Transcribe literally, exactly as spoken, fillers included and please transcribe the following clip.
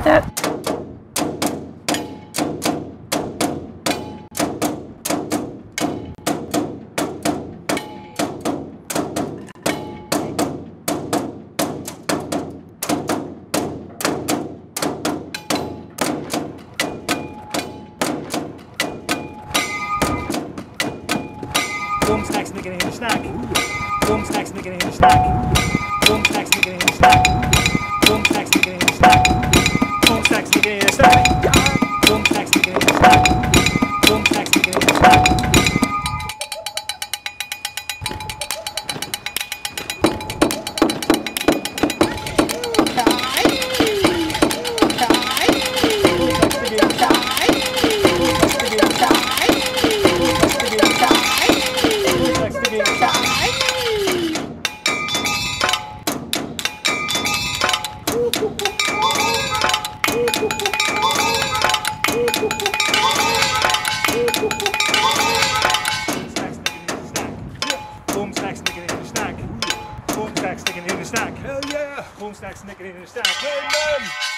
about that. Boom stack sneaking in the stack. Boom stack sneaking in the stack. Boom stack sneaking in the stack. Boom stack sneaking in the stack. Boom stack sneaking in the stack. Boom stack sneaking in the stack. Boom stack sneaking in the stack. Boom stack sneaking in the stack. Boom stack sneaking in the stack. Hell yeah! Boom stack sneaking in the stack. Hey man!